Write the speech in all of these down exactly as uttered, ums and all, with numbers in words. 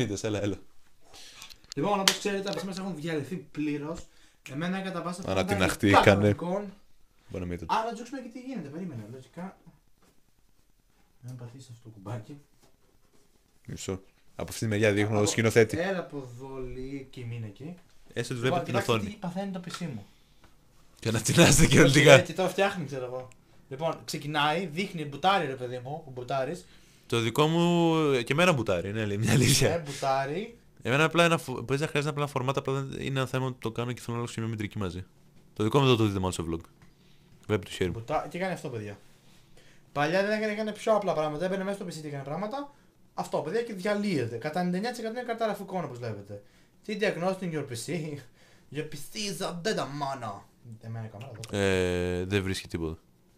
Μίτες, έλα, έλα. Λοιπόν, όπως ξέρετε, τα μας έχουν διαλυθεί πλήρως. Εμένα κατά πάσα Άρα την αχτή έκανε. Άρα να τζουξουμε και τι γίνεται, περίμενε. Λογικά. Να πατήσει αυτό το κουμπάκι. Μισό. Από αυτή τη μεριά δείχνω σκηνοθέτη. Έλα από εδώ και μην εκεί. Έστω ότι βλέπει την οθόνη. Τι παθαίνει το πι σι μου. Και να τεινάζεται κυριολεκτικά. Και το φτιάχνει, ξέρω εγώ. Λοιπόν, ξεκινάει, δείχνει μπουτάρι, ρε παιδί μου, που μπουτάρει. Το δικό μου και εμένα μπουτάρι, είναι μια αλήθεια. Ε, μπουτάρι. Εμένα απλά ένα. Παίζει να χρειάζεται απλά φορμάτα, απλά είναι ένα θέμα ότι το κάνω και θέλω να αλλάξω μια μητρική μαζί. Το δικό μου δεν το δείτε μόνο στο vlog. Βλέπει το χέρι μου. Μπουτά... Και κάνει αυτό, παιδιά. Παλιά δεν έκανε, έκανε πιο απλά πράγματα. Έμπαινε μέσα στο πι σι και έκανε πράγματα. Αυτό, παιδιά, και διαλύεται. Κατά ενενήντα εννέα τοις εκατό είναι καρτά γραφικών, όπως βλέπετε. Τι diagnosing your πι σι. Your πι σι is a dead mana. Εμένα η κάμερα εδώ. Ε, δεν βρίσκει τίποτα.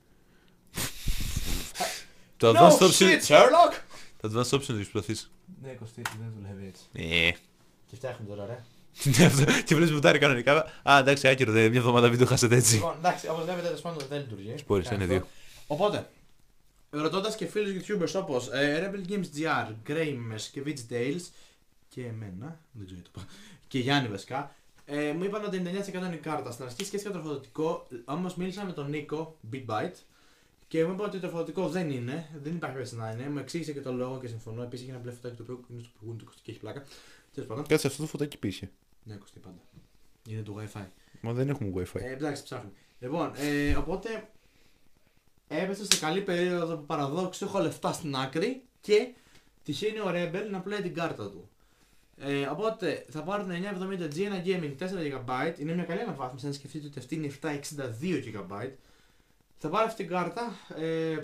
Το advanced no option. Shit, Sherlock! Το advanced option έχει προσπαθήσει. Ναι, κοστίζει, δεν δουλεύει έτσι. Ναι. Και φτιάχνει τώρα, ρε. Και βλέπει μπουτάρι κανονικά. Α, εντάξει, άκυρο, μια εβδομάδα βίντεο χάσετε έτσι. Λοιπόν, εντάξει, όπως βλέπετε, τέλος πάντων δεν λειτουργεί. Σπόρις, είναι δύο. Οπότε, ρωτώντας και φίλους YouTubers όπως ε, Rebel Games τζι αρ, Gramers και VegTales και εμένα, δεν ξέρω τι το είπα, και Γιάννη βασικά, ε, μου είπαν ότι ενενήντα εννέα τοις εκατό είναι η κάρτα. Στην αρχή σκέφτηκα τροφοδοτικό, όμως μίλησα με τον Νίκο, Bitbyte, και μου είπε ότι το τροφοδοτικό δεν είναι, δεν υπάρχει περίπτωση να είναι. Μου εξήγησε και το λόγο και συμφωνώ. Επίσης έχει ένα μπλε φωτάκι το οποίο είναι στο πηγούνι του και έχει πλάκα. Τέλος πάντων. Κάτσε, αυτό το φωτάκι πήσε. Ναι, κοστί πάντα. Είναι το Wi-Fi. Μα δεν έχουμε Wi-Fi. Ε, εντάξει, ψάχνει. Λοιπόν, ε, οπότε έπεσε σε καλή περίοδο που παραδόξου έχω λεφτά στην άκρη και τυχαίνει ο Rebel να πλέει την κάρτα του. Ε, οπότε θα πάρω την εννιακόσια εβδομήντα τζι, ένα gaming τέσσερα τζι μπι, είναι μια καλή αναβάθμιση αν σκεφτείτε ότι αυτή είναι επτακόσια εξήντα δύο τζι μπι. Θα πάρω αυτή την κάρτα. Ε,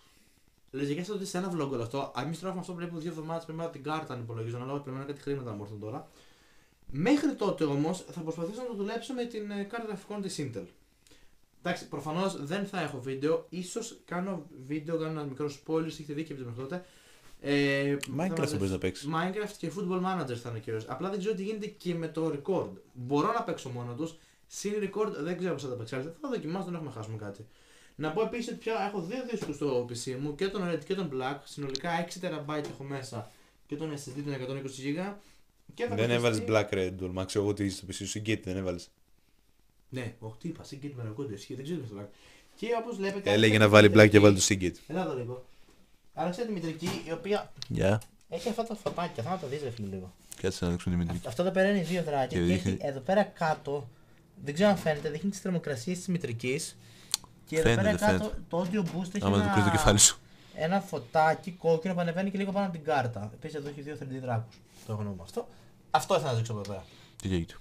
Λογικά ότι σε ένα vlog όλο αυτό. Εμείς τώρα αυτό πρέπει δύο εβδομάδες πριν την κάρτα αν υπολογίζω, ανάλογα πρέπει να κάτι χρήματα να μου έρθουν τώρα. Μέχρι τότε όμως θα προσπαθήσω να το δουλέψω με την κάρτα γραφικών της Intel. Εντάξει, προφανώς δεν θα έχω βίντεο, ίσως κάνω βίντεο, κάνω ένα μικρό spoiler, έχετε δει και μέχρι τότε. Ε, Minecraft θα μπορείς να παίξεις. Minecraft και Football Manager θα είναι κυρίως. Απλά δεν ξέρω τι γίνεται και με το record. Μπορώ να παίξω μόνο τους, συν record δεν ξέρω πώς θα τα παίξετε. Θα δοκιμάσω, δεν έχουμε χάσουμε κάτι. Να πω επίσης ότι πια έχω δύο δίσκους στο πι σι μου, και τον Red και τον Black, συνολικά έξι τεραμπάιτ έχω μέσα και τον ες ες ντι των εκατόν είκοσι τζι μπι. Δεν έβαλες Black Red Bull, μα ξέρω εγώ ότι στο πι σι σου Seagate δεν έβαλες. Ναι, όχι τι είπα, Seagate με ρεκόντο ισχύει, δεν ξέρω τι Black. Και όπως βλέπετε... Έλεγε να βάλει Black και βάλει το Seagate. Έλα εδώ λίγο. Άλλαξε τη μητρική, η οποία yeah. έχει αυτά τα φωτάκια, θα να το δεις ρε φίλε λίγο. Κάτσε να δείξουμε τη μητρική. Αυτό εδώ πέρα είναι δύο δράκια και, και έχει εδώ πέρα κάτω, δεν ξέρω αν φαίνεται, δείχνει τις θερμοκρασίες της μητρικής. Και εδώ φαίνεται, πέρα κάτω φαίνεται. το audio boost έχει άμα ένα... το κρίνει το κεφάλι σου. Ένα φωτάκι κόκκινο που ανεβαίνει και λίγο πάνω από την κάρτα. Επίσης εδώ έχει δύο θρι ντι δράκους. Το γνώμη μου αυτό. Αυτό ήθελα να δείξω εδώ πέρα. Τι λέγεται.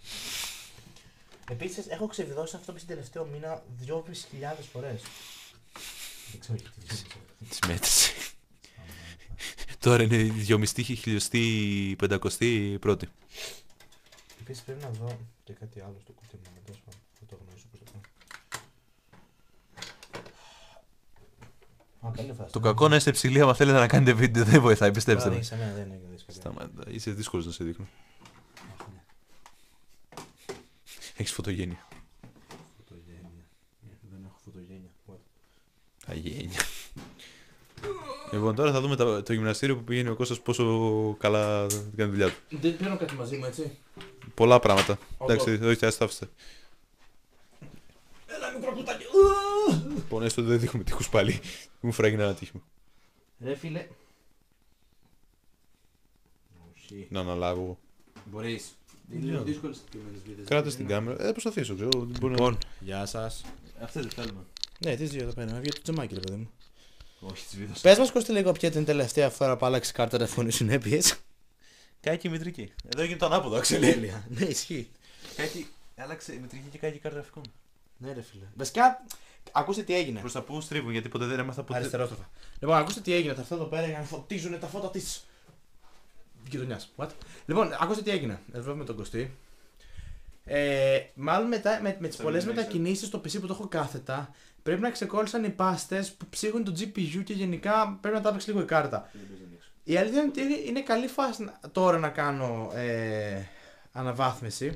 Επίσης έχω ξεβιδώσει αυτό που στην τελευταίο μήνα δυόμισι χιλιάδες φορές. Δεν ξέρω γιατί. Τη μέτρησε. Τώρα είναι δυόμισι χιλιοστή πεντακοστή πρώτη. Επίσης πρέπει να δω και κάτι άλλο στο κουτί μου. Δεν το γνωρίζω πώς το κάνω. Α, το κακό να είστε ψηλοί, άμα θέλετε να κάνετε βίντεο δεν βοηθάει, πιστέψτε με. Σταματά, είσαι δύσκολος να σε δείχνω. Έχεις φωτογένεια. Φωτογένεια. Δεν έχω φωτογένεια. Αγένεια. Λοιπόν, τώρα θα δούμε το, το γυμναστήριο που πηγαίνει ο Κώστας πόσο καλά κάνει τη δουλειά του. Δεν παίρνω κάτι μαζί μου, έτσι. Πολλά πράγματα. Εντάξει, εδώ έχετε αστάφιστα. Έλα μικρό κουτάκι. Λοιπόν, έστω δεν δείχνουμε τείχους πάλι. Μου φράγει ένα ατύχημα. Ρε φίλε. Να αναλάβω. Μπορείς. Είναι λίγο δύσκολο στις κείμενες βίντεο. Κράτα στην κάμερα. Ε, προσπαθήσω, ξέρω. Λοιπόν, γεια σας. Αυτές δεν θέλουμε. Ναι, τις δύο εδώ πέρα. Βγαίνει το τζεμάκι, ρε παιδί μου. Όχι, τις βίδες. Πες μας Κώστη λίγο ποια την τελευταία φορά που άλλαξε κάρτα τηλεφώνου συνέπειες. Κάκι μητρική. Εδώ έγινε το ανάποδο, αξελέλεια. Ναι, ισχύει. Κάκι, άλλαξε η μητρική και κάκι κάρτα γραφικών. Ναι, ρε φίλε. Βασικά, ακούστε τι έγινε. Προς τα πού στρίβουν, γιατί ποτέ δεν έμαθα ποτέ. Αριστερόστροφα. Λοιπόν, ακούστε τι έγινε. Θα έρθω εδώ πέρα για να φωτίζουν τα φώτα τη γειτονιά. What? Λοιπόν, ακούστε τι έγινε. Εδώ βλέπουμε τον Κωστή. Ε, μάλλον μετά με, με τις πολλές μετακινήσεις στο πι σι που το έχω κάθετα, πρέπει να ξεκόλλησαν οι πάστες που ψύχουν το τζι πι γιου και γενικά πρέπει να τα παίξει λίγο η κάρτα. Η αλήθεια είναι ότι είναι καλή φάση τώρα να κάνω ε, αναβάθμιση.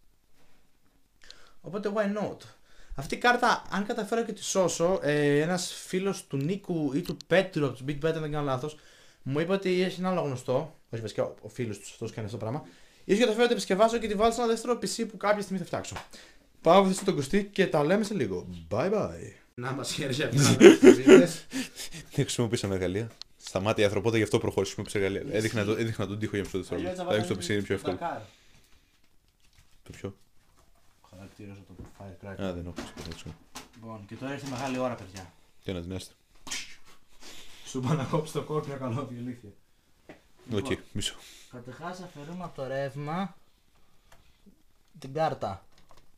Οπότε why not. Αυτή η κάρτα, αν καταφέρω και τη σώσω, ε, ένας φίλος του Νίκου ή του Πέτρου από τους Big Bet, αν δεν κάνω λάθος, μου είπε ότι έχει ένα άλλο γνωστό, όχι βασικά ο φίλος του αυτό κάνει αυτό το πράγμα. Ίσως και το φέρω ότι επισκευάσω και τη βάλω σε ένα δεύτερο πι σι που κάποια στιγμή θα φτιάξω. Πάω βοηθήσω τον Κωστή και τα λέμε σε λίγο. Bye bye. Να μας χέρια αυτά. Δεν χρησιμοποίησα εργαλεία. Σταμάτη η ανθρωπότητα, γι' αυτό προχώρησε. Χρησιμοποίησα εργαλεία. Έδειχνα, το, έδειχνα τον τοίχο για αυτό το δευτερόλεπτο. Θα έχεις το πι σι, είναι πιο εύκολο. Το πιο. Χαρακτήριζα το Firecracker. Α, δεν έχω ξεπεράσει. Λοιπόν, και τώρα ήρθε μεγάλη ώρα, παιδιά. Τι να δυνάστε. Σου είπα να κόψει το κόκκινο μια καλό ηλίθεια. Οκ, μισό. Καταρχάς αφαιρούμε από το ρεύμα την κάρτα.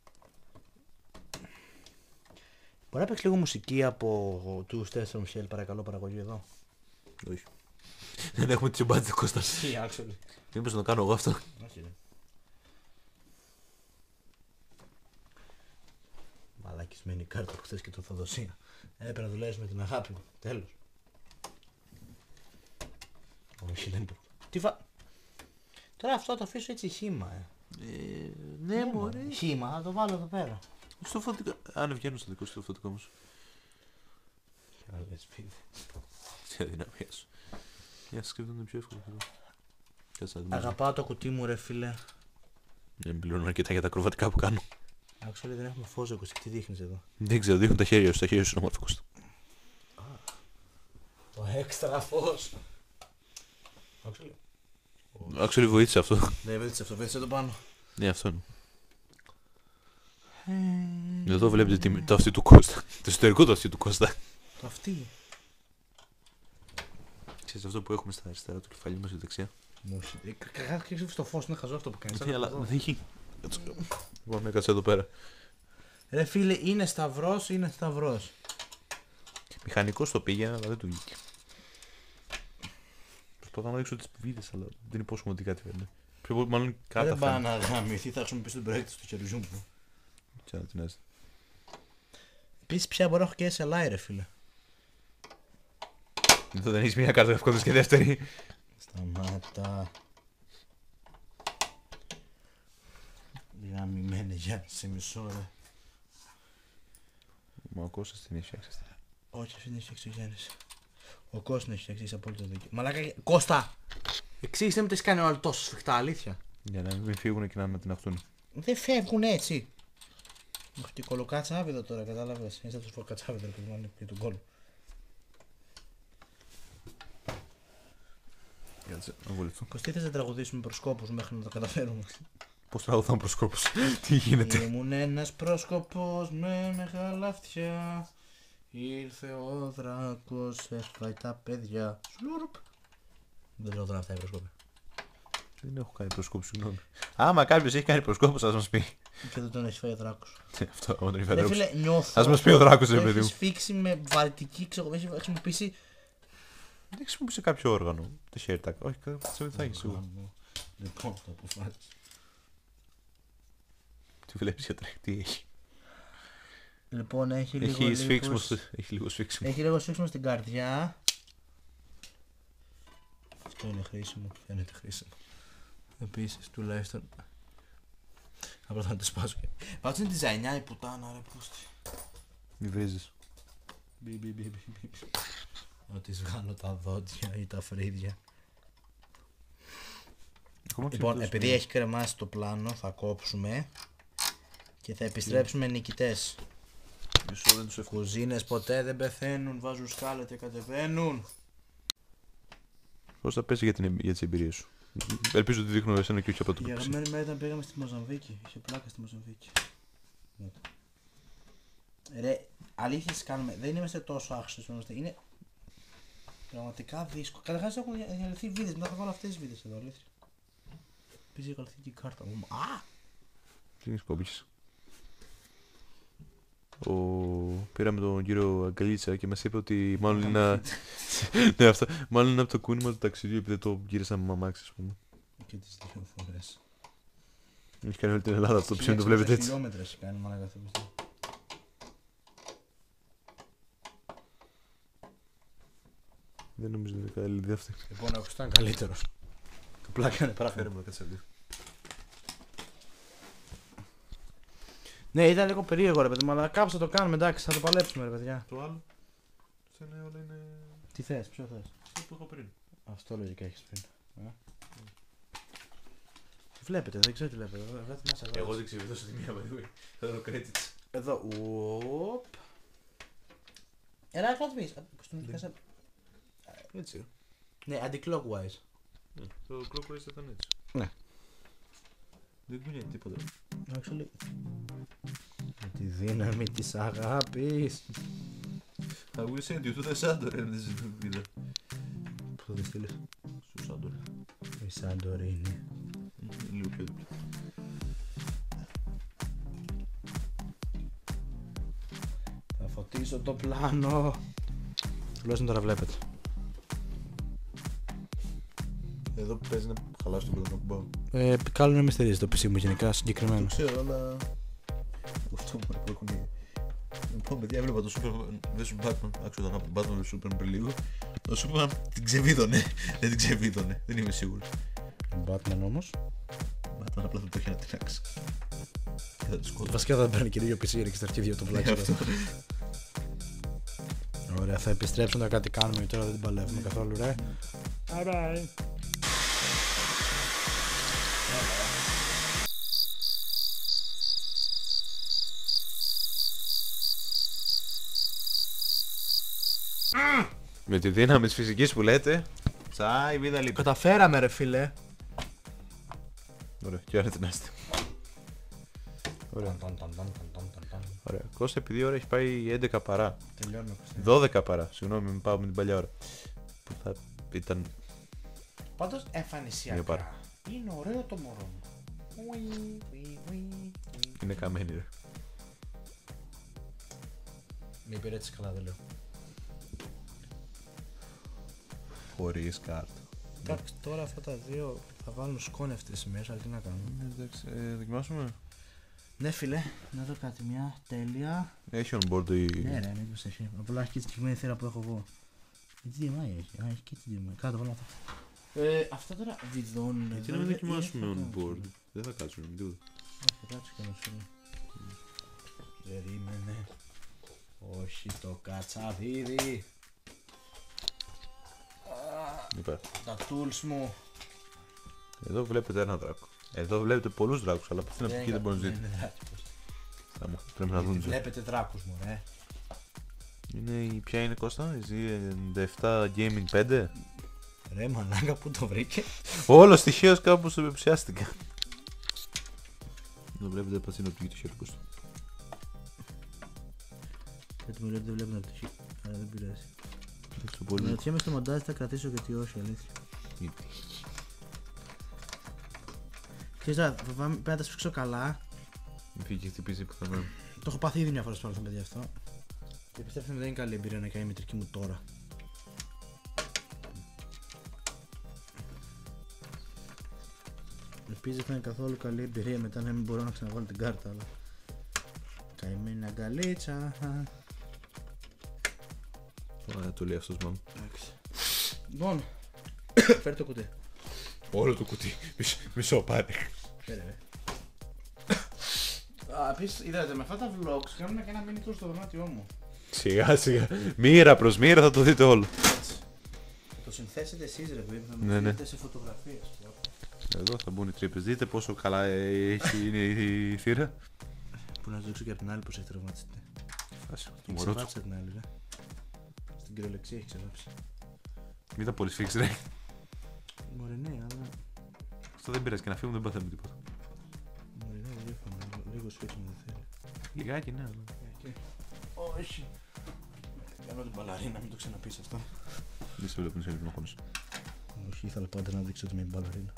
Μπορεί να παίξει λίγο μουσική από του Στέφανου Μιχέλ, παρακαλώ, παραγωγή εδώ. Όχι. Δεν έχουμε τη μπάτζη Κώστα. Τι, actually. Μήπως να το κάνω εγώ αυτό. Όχι, ρε. Μαλακισμένη κάρτα που θες και το Θοδοσία. Έπρεπε να δουλεύεις με την αγάπη μου. Τέλος. Όχι, δεν είναι. Τι φα... Τώρα αυτό το αφήσω έτσι χύμα, ε. Ε, ναι, μωρέ. Χύμα, θα το βάλω εδώ πέρα. Στο φωτικό. Αν βγαίνω στο δικό σου το φωτικό μου. Τι αδυναμία σου. Για να σκεφτούν πιο εύκολο. Κάτσε να δούμε. Αγαπάω το κουτί μου, ρε φίλε. Δεν πληρώνω αρκετά για τα ακροβατικά που κάνω. Actually δεν έχουμε φως, Κώστα, τι δείχνεις εδώ. Δεν ξέρω, δείχνουν τα χέρια σου. Τα χέρια σου είναι όμορφα, Κώστα. Το έξτρα φως. Actually. Actually βοήθησε αυτό. Δεν βοήθησε αυτό, βοήθησε το πάνω. Ναι, αυτό είναι. Εδώ βλέπετε το αυτί του Κώστα. Το εσωτερικό του αυτί του Κώστα. Το αυτή. Ξέρεις αυτό που έχουμε στα αριστερά του κεφαλιού μας και δεξιά. Μου έχει. Κάτσε στο φως, είναι χαζό αυτό που κάνεις. Ναι, αλλά δεν έχει. Λοιπόν, έκατσε εδώ πέρα. Ρε φίλε, είναι σταυρός, είναι σταυρός. Μηχανικός το πήγαινε, αλλά δεν του βγήκε. Προσπαθώ να δείξω τις βίδες, αλλά δεν υπόσχομαι ότι κάτι φέρνει. Πιο πολύ, μάλλον κάτι Δεν θα πάει να γαμηθεί, θα χρησιμοποιήσει τον προέκτη του χεριζού μου. Τι να την έστω. Επίσης πια μπορώ να έχω και ες ελ άι, ρε φίλε. Εδώ δεν έχεις μια κάρτα ευκόδες και δεύτερη. Σταμάτα. Γαμημένη για σε μισό, ρε. Μα ο Κώστας την έχει φτιάξει. Όχι, αυτή την έχει φτιάξει ο Γιάννης. Ο Κώστας την έχει φτιάξει, είσαι απόλυτο δίκιο. Μαλάκα, Κώστα! Εξήγησε μου τι έχει κάνει ο άλλος τόσο σφιχτά, αλήθεια. Για να μην φύγουν και να την αχτούν. Δεν φεύγουν έτσι. Έχω και κολοκατσάβιδο τώρα, κατάλαβες. Είσαι από τους κατσάβιδο που μάλλον και τον κόλλο. Κάτσε, να βολευτώ. Κωστή, θες να τραγουδήσουμε προσκόπους μέχρι να το καταφέρουμε. Πώς τραγουδάω προσκόπους. Τι γίνεται. Ήμουν ένας πρόσκοπος με μεγάλα αυτιά. Ήρθε ο δράκος, έφαγε τα παιδιά. Σλουρπ. Δεν ξέρω τώρα αυτά οι προσκόποι. Δεν έχω κάνει προσκόπους, συγγνώμη. Άμα κάποιος έχει κάνει προσκόπους, ας μας πει. Και δεν τον έχει φάει ο δράκος. Αυτό, όταν τον έχει Ρε φάει. φίλε, νιώθω. Ας μας πει ο δράκος, ρε παιδί Έχεις μου. φίξει με βαρυτική, ξέρω, έχει χρησιμοποιήσει. Δεν χρησιμοποιούσε κάποιο όργανο. Το χέρι τάκ. Όχι, κάτι θα έχει σίγουρα. Λοιπόν, το αποφάσισα. Τι βλέπεις για τρέχει, τι έχει. Λοιπόν, έχει λίγο. Έχει σφίξιμο, λίπος. έχει λίγο σφίξιμο. Έχει λίγο σφίξιμο στην καρδιά. Αυτό είναι χρήσιμο, φαίνεται χρήσιμο. Επίσης, τουλάχιστον. Απλά θα τη σπάσω. Πάντως είναι διζαϊνιά η πουτάνα, ρε πούστη. Μη βρίζεις. Μπι, μπι, μπι, μπι, μπι. Να της βγάλω τα δόντια ή τα φρύδια. Λοιπόν, επειδή έχει κρεμάσει το πλάνο, θα κόψουμε και θα επιστρέψουμε νικητές. Μισό, δεν τους εύκολο. Κουζίνες ποτέ δεν πεθαίνουν, βάζουν σκάλα και κατεβαίνουν. Πώς θα πέσει για, την, για τις εμπειρίες σου. Ελπίζω ότι δείχνω εσένα και όχι από το Η κόψι. αγαπημένη μέρα ήταν πήγαμε στη Μοζαμβίκη. Είχε πλάκα στη Μοζαμβίκη. Ρε, αλήθειες κάνουμε. Δεν είμαστε τόσο άξιος. Είναι πραγματικά δύσκολο. Καταρχάς έχουν διαλυθεί βίδες. Μετά θα βάλω αυτές τις βίδες εδώ. Αλήθεια. Επίσης η η κάρτα μου. Α! Τι είναι κόμπιες. Ο... Πήραμε τον κύριο Αγκαλίτσα και μας είπε ότι μάλλον είναι, ναι, αυτό. Μάλλον είναι από το κούνημα του ταξιδιού επειδή το γύρισαμε με αμάξι, ας πούμε. Και τις δύο φορές. Έχει κάνει όλη την Ελλάδα αυτό το ψήμι, το βλέπετε έτσι. χιλιόμετρα έχει κάνει μάλλον αυτό πιστεύω. Δεν νομίζω ότι είναι καλή ιδέα αυτή. Λοιπόν, ο ήταν καλύτερος. Το πλάκα είναι παραφέρε μου, κάτσε λίγο. Ναι, ήταν λίγο περίεργο ρε παιδί μου, αλλά κάπως θα το κάνουμε, εντάξει, θα το παλέψουμε ρε παιδιά. Το άλλο, το ένα όλα είναι Τι θες, ποιο θες. αυτό που είχα πριν. Αυτό λογικά έχεις πριν. Ε. Βλέπετε, δεν ξέρω τι βλέπετε. Εγώ δεν ξέρω, δώσα τη μία παιδί. Θα δω credits. Εδώ, ουοπ. Έλα, κάτω πεις. Πώς τον είχα. Έτσι. Ναι, anti-clockwise. Το clockwise ήταν έτσι. Ναι. Δεν κουνιέται τίποτα. Actually. Με τη δύναμη της αγάπης. I will send you to the Santorin this video. Πού θα τη στείλεις? Στο Santorin. Η Σαντορίνη. Λίγο πιο δίπλα. Θα φωτίσω το πλάνο. Τουλάχιστον τώρα βλέπετε. Εδώ που παίζει να χαλάσει το πρώτο κουμπάω. Ε, καλό να μην στερίζει το πι σι μου γενικά συγκεκριμένο. Το ξέρω, αλλά... Αυτό μου που έχουν... Λοιπόν, παιδιά, έβλεπα το Superman βες Batman. Άξιο ήταν από Batman βες Superman πριν λίγο. Το Superman την ξεβίδωνε. Δεν την ξεβίδωνε. Δεν είμαι σίγουρος. Batman όμως. Batman απλά θα το έχει να τεινάξει. Και θα τη σκότω. Βασικά θα παίρνει και δύο πι σι και στα αρχίδια του βλάξει. Ωραία, θα επιστρέψουν να κάτι κάνουμε τώρα δεν την παλεύουμε καθόλου, ρε. Bye bye. Με τη δύναμη της φυσικής που λέτε. Τσάι, βίδα λίπη. Καταφέραμε, ρε φίλε. Ωραία, και άρεσε να είστε. Ωραία. Ωραία. Κώστα, επειδή η ώρα έχει πάει έντεκα παρά. Τελειώνουμε. δώδεκα παρά. Συγγνώμη, μην πάω με την παλιά ώρα. Που θα ήταν. Πάντως Μια εμφανισιακά παρά. είναι ωραίο το μωρό μου. Είναι καμένη, ρε. Μην πήρε έτσι καλά, δεν λέω. Χωρίς κάρτα. Εντάξει, τώρα αυτά τα δύο θα βάλουν σκόνη αυτές τις ημέρες, αλλά τι να κάνουμε. Εντάξει, ε, δοκιμάσουμε. Ναι, φίλε, να δω κάτι μια τέλεια. Έχει on board η. Ναι, ρε, μήπως έχει. Απλά έχει και τη συγκεκριμένη θύρα που έχω εγώ. Τι ντι εμ άι έχει. Α, έχει και τι ντι εμ άι. Κάτω, βάλω αυτά. Ε, αυτά τώρα βιδώνουν. Γιατί να μην δοκιμάσουμε on board. Δεν θα κάτσουμε με τίποτα. Θα κάτσω και να σου λέω. Περίμενε. Όχι το κατσαβίδι. Υπέρ. Τα tools μου. Εδώ βλέπετε ένα δράκο. Εδώ βλέπετε πολλούς δράκους, αλλά από την αρχή δεν μπορεί να ζήσει. Πρέπει να δουν. Βλέπετε δράκους μου, ρε. Είναι η... Ποια είναι, Κώστα, η ζι ενενήντα επτά Gaming πέντε. Ρε μαλάκα, που το βρήκε. Όλο τυχαίως κάπου σου επιψιάστηκα. Εδώ βλέπετε πως είναι οπτική του χέρι, Κώστα. Γιατί μου λέει ότι δεν βλέπουν από το χέρι. Αλλά δεν πειράζει. Έτσι πολύ. Να ρωτιέμαι στο μοντάζ θα κρατήσω γιατί όχι, αλήθεια. Γιατί. Ξέρεις τώρα, φοβάμαι πρέπει να τα σφίξω καλά. Μην φύγει και χτυπήσει πουθενά. Το έχω πάθει ήδη μια φορά στο παρελθόν, παιδιά, αυτό. Και πιστεύω ότι δεν είναι καλή εμπειρία να κάνει η μητρική μου τώρα. Επίσης δεν θα είναι καθόλου καλή εμπειρία μετά να μην μπορώ να ξαναβάλω την κάρτα, αλλά... Καημένη αγκαλίτσα. Ωραία, το λέει αυτός μόνο. Εντάξει. Λοιπόν, φέρε το κουτί. Όλο το κουτί. Μισό πάρε. Φέρε, ρε. Α, επίσης, είδατε, με αυτά τα vlogs κάνουμε και ένα mini tour στο δωμάτιό μου. Σιγά σιγά. Μοίρα προς μοίρα θα το δείτε όλο. Έτσι. Θα το συνθέσετε εσείς, ρε παιδί, θα Ναι, με ναι. δείτε σε φωτογραφίες. Εδώ θα μπουν οι τρύπες. Δείτε πόσο καλά έχει είναι η θύρα. Που να σου δείξω και από την άλλη πως έχει τραυματιστεί. Φάση. Το Έχει μωρό του. ξεβάψει την άλλη, ρε. Στην κυριολεξία έχει ξεβάψει. Μην τα πολύ σφίξει, ρε. Μωρέ, ναι, αλλά... Αυτό δεν πειράζει και να φύγουμε, δεν παθαίνουμε τίποτα. Μωρέ, ναι, δεν φάμε. Λίγο σφίξουμε δεν θέλει. Λιγάκι, ναι, αλλά. Όχι. Κάνω την μπαλαρίνα, μην το ξαναπείς αυτό. Δεν σε βλέπουν σε λίγο χρόνος. Όχι, ήθελα πάντα να δείξω ότι είμαι μπαλαρίνα.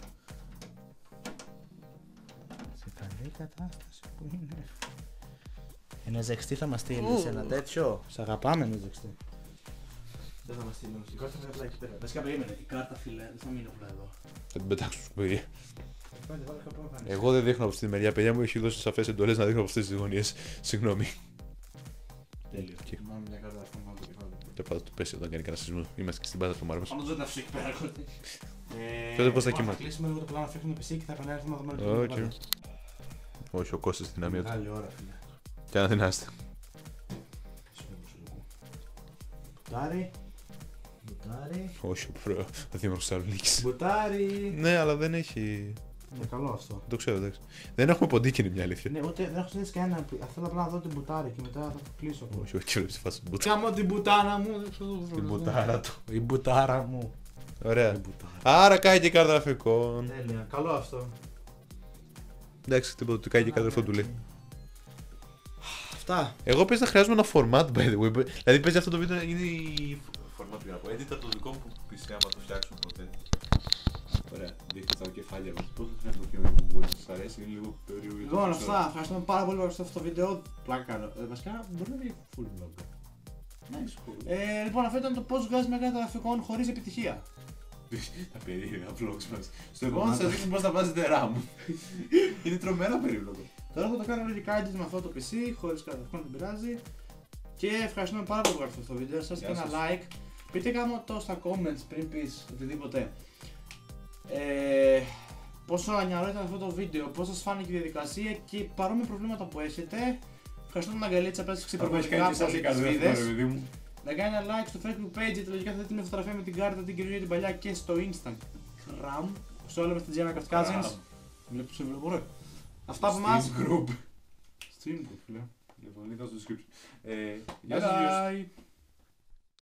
Σε καλή κατάσταση που είναι. Ένα ζεξτή θα μας στείλεις, ένα τέτοιο. Σ' αγαπάμε ένα ζεξτή. Δεν θα μας στείλει όμως, η κάρτα θα είναι απλά εκεί πέρα. Βασικά περίμενε, η κάρτα φίλε δεν θα μείνει απλά εδώ. Θα την πετάξω στο σκουπίδι. Εγώ δεν δείχνω από αυτή τη μεριά, παιδιά μου έχει δώσει σαφές εντολές να δείχνω από αυτές τις γωνίες. Συγγνώμη. Τέλειο. Θυμάμαι μια κάρτα αυτό πάνω το κεφάλι. Δεν πάω το πέσει όταν κάνει κανένα σεισμό. Είμαστε και στην πάντα του Μάρβελ. Πάντως δεν τα αφήσω εκεί πέρα κόρτη. Φαίνεται πως θα Θα κοιμάται. κλείσουμε λίγο το πλάνο, φτιάχνουμε πι σι και θα επανέλθουμε να δούμε Όχι. Όχι, ο Κώστας στην δυναμία του. Μεγάλη ώρα φίλε. Και αν δεν άστε. Πουτάρι. Μπουτάρι. Όχι, ο προ- ο Δήμαρχος Θεσσαλονίκης. Μπουτάρι. Ναι, αλλά δεν έχει. Είναι καλό αυτό. Το ξέρω, εντάξει. Δεν έχουμε ποντίκινη μια αλήθεια. Ναι, ούτε δεν έχω συνδέσει κανένα. Θέλω απλά να δω την μπουτάρι και μετά θα το κλείσω. Όχι, όχι, όχι, φάση την μπουτάρα. Κάμω την μπουτάνα μου. Την μπουτάρα του. Η μπουτάρα μου. Ωραία. Η μπουτάρα. Άρα κάει και η κάρτα γραφικών. Τέλεια, καλό αυτό. Εντάξει, τίποτα, του κάει και η κάρτα γραφικών του λέει. Αυτά. Εγώ παίζει να χρειάζομαι ένα format by the way. Δηλαδή παίζει αυτό το βίντεο να γίνει. Format για να πω. Edit το δικό μου πι σι άμα το φτιάξουμε ποτέ. Ωραία, δείχνει τα κεφάλια μας. Πώς θα φαίνεται το κείμενο που μπορεί να σας αρέσει, είναι λίγο περίεργο. Λοιπόν, αυτά. Ευχαριστούμε πάρα πολύ για αυτό το βίντεο. Πλάκα κάνω. Ε, βασικά μπορεί να βγει full vlog. Ε, λοιπόν, αυτό ήταν το πώς βγάζει μια κάρτα γραφικών χωρίς επιτυχία. Τα περίεργα vlogs μας. Στο επόμενο σας δείχνουμε πώς θα βάζετε RAM. Είναι τρομερά περίπλοκο. Τώρα θα το κάνω λογικά edit με αυτό το πι σι, χωρίς κάρτα γραφικών, δεν πειράζει. Και ευχαριστούμε πάρα πολύ που γράψατε αυτό το βίντεο. Σας και ένα like. Πείτε κάμω το στα comments πριν πεις οτιδήποτε. Ε, πόσο ανιαρό ήταν αυτό το βίντεο, πώς σας φάνηκε η διαδικασία και παρόμοια προβλήματα που έχετε. Ευχαριστούμε τον Αγκαλίτσα που έσυξε προπονητικά από τις βίδες. Να κάνει ένα like στο facebook page γιατί λογικά θα δείτε μια φωτογραφία με την κάρτα την καινούργια την παλιά και στο Instagram. Στο όλο με στην Gemma Craft Cousins. Βλέπω σε βλέπω ρε. Αυτά από εμάς. Group. Stream group, λέω. Λοιπόν, λίκα στο description. Ε, Γεια σας.